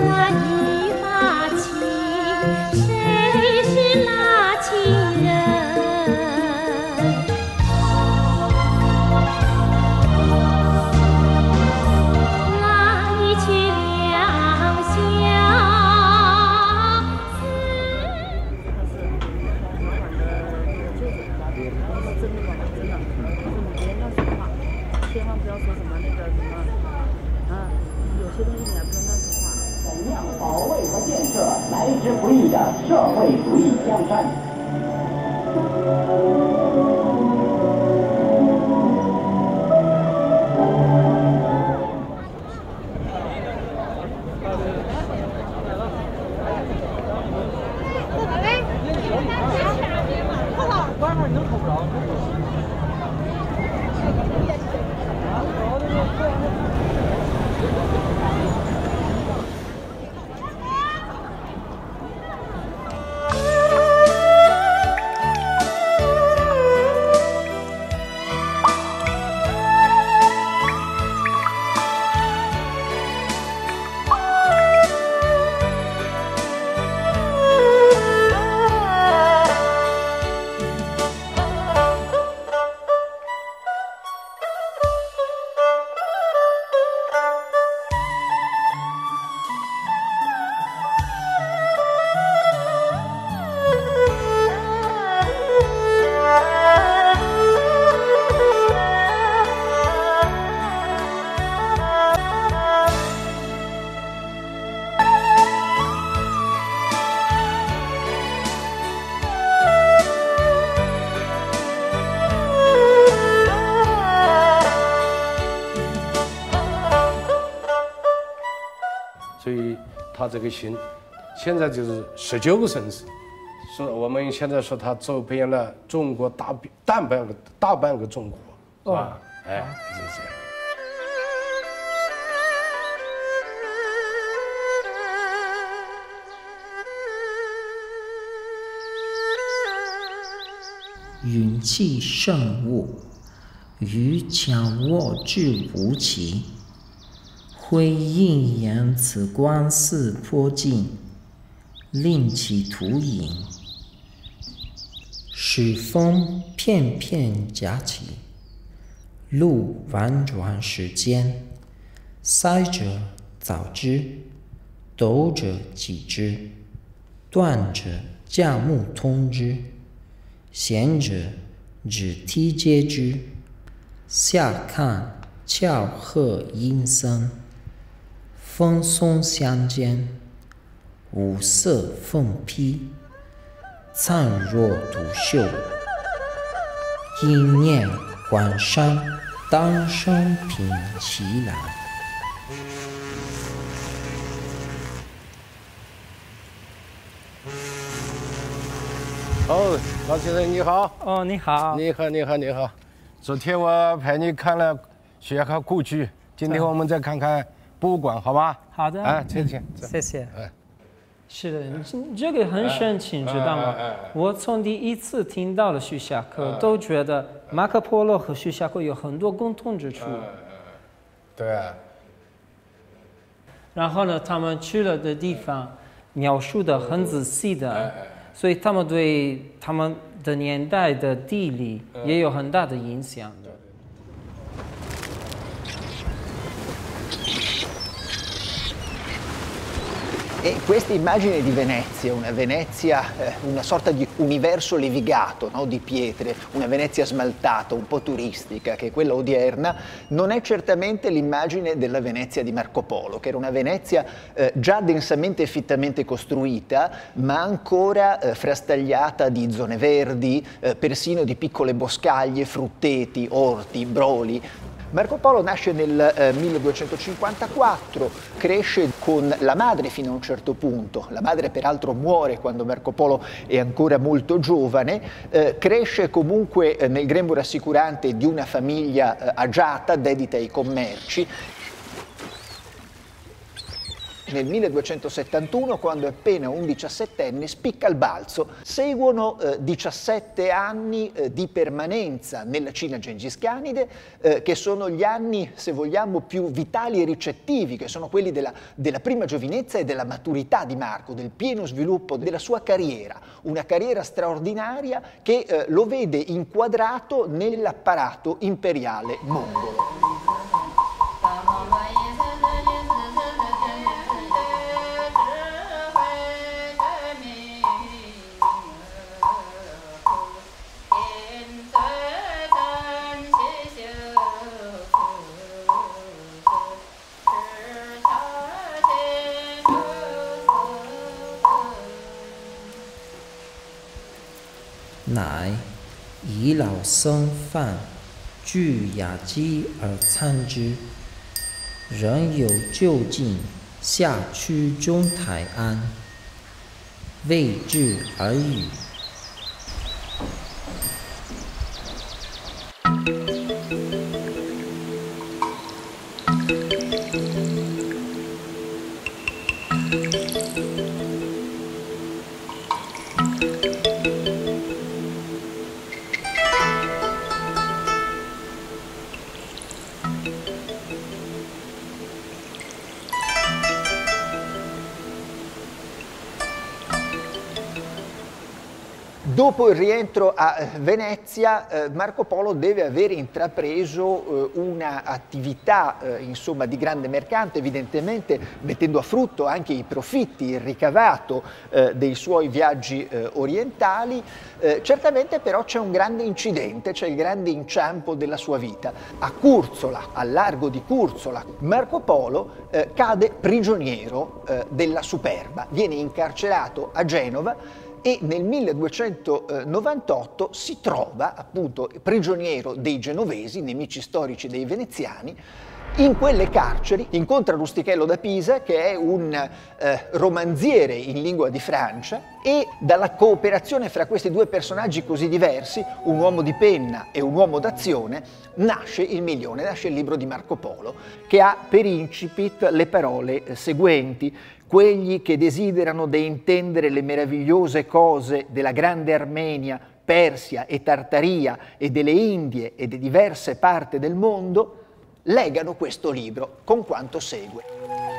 所以他这个信，现在就是19个城市，说我们现在说他走遍了中国大半个中国，是吧？哎，是这样。 云气盛物，于强握之无期。挥应言此观似颇近，令其图影。使风片片夹起，路婉转时间。塞者早之，斗者己之，断者架木通之，贤者只梯阶之。下看翘鹤阴森，风松相间，五色凤披，灿若独秀。应念关山，当生品其兰。 哦，老先生你好。 哦，你好。 你好，你好，你好。昨天我陪你看了学校故居，今天我们再看看博物馆，好吧？ 好的。 哎，请。 谢谢。是的，这个很神奇，你知道吗？我从第一次听到了徐霞客，都觉得马可波罗和徐霞客有很多共同之处。 对啊。 然后呢，他们去了的地方描述的很仔细的，所以他们对他们的年代的地理也有很大的影响的。 E questa immagine di Venezia, una sorta di universo levigato, no? Di pietre, una Venezia smaltata, un po' turistica, che è quella odierna, non è certamente l'immagine della Venezia di Marco Polo, che era una Venezia già densamente e fittamente costruita, ma ancora frastagliata di zone verdi, persino di piccole boscaglie, frutteti, orti, broli. Marco Polo nasce nel 1254, cresce con la madre fino a un certo punto, la madre peraltro muore quando Marco Polo è ancora molto giovane, cresce comunque nel grembo rassicurante di una famiglia agiata, dedita ai commerci. Nel 1271, quando è appena un 17enne, spicca il balzo. Seguono 17 anni di permanenza nella Cina gengiscanide, che sono gli anni, se vogliamo, più vitali e ricettivi, che sono quelli della prima giovinezza e della maturità di Marco, del pieno sviluppo della sua carriera, una carriera straordinaria che lo vede inquadrato nell'apparato imperiale mongolo. 乃以老僧饭具雅鸡而餐之，人有就近下区中台安，未至而语。 Dopo il rientro a Venezia, Marco Polo deve avere intrapreso un'attività insomma, di grande mercante, evidentemente mettendo a frutto anche i profitti, il ricavato dei suoi viaggi orientali. Certamente però c'è un grande incidente, c'è il grande inciampo della sua vita. A Curzola, al largo di Curzola, Marco Polo cade prigioniero della Superba, viene incarcerato a Genova e nel 1298 si trova appunto prigioniero dei genovesi, nemici storici dei veneziani. In quelle carceri incontra Rustichello da Pisa, che è un romanziere in lingua di Francia, e dalla cooperazione fra questi due personaggi così diversi, un uomo di penna e un uomo d'azione, nasce il Milione, nasce il libro di Marco Polo, che ha per incipit le parole seguenti: quegli che desiderano de intendere le meravigliose cose della grande Armenia, Persia e Tartaria e delle Indie e di diverse parti del mondo, legano questo libro con quanto segue.